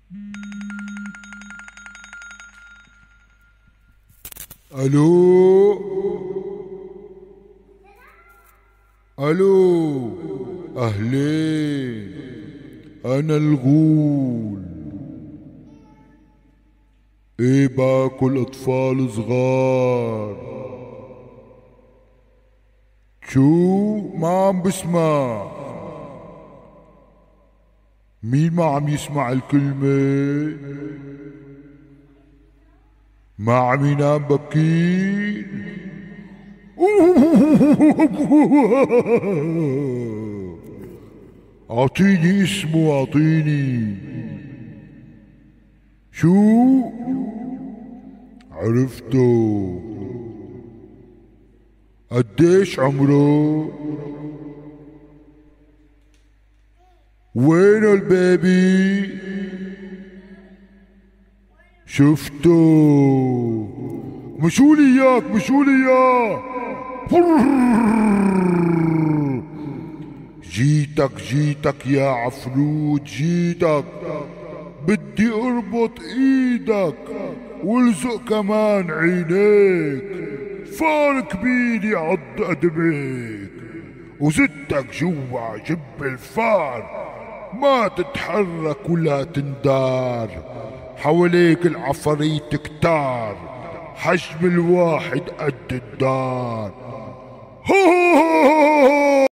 الو الو، اهلين، انا الغول. ايه باكل اطفال صغار. شو ما عم بسمع؟ مين ما عم يسمع الكلمة؟ ما عم ينام بكير. اعطيني اسمه، اعطيني. شو؟ عرفته. قديش عمره؟ وينه البيبي؟ شفته. مشولي اياك، مشولي اياه. جيتك جيتك يا عفروت، جيتك. بدي اربط ايدك والزق كمان عينيك. فار كبير يعض قدميك، وزدتك جوا جب الفار. ما تتحرك ولا تندار، حواليك العفاريت كتار، حجم الواحد قد الدار.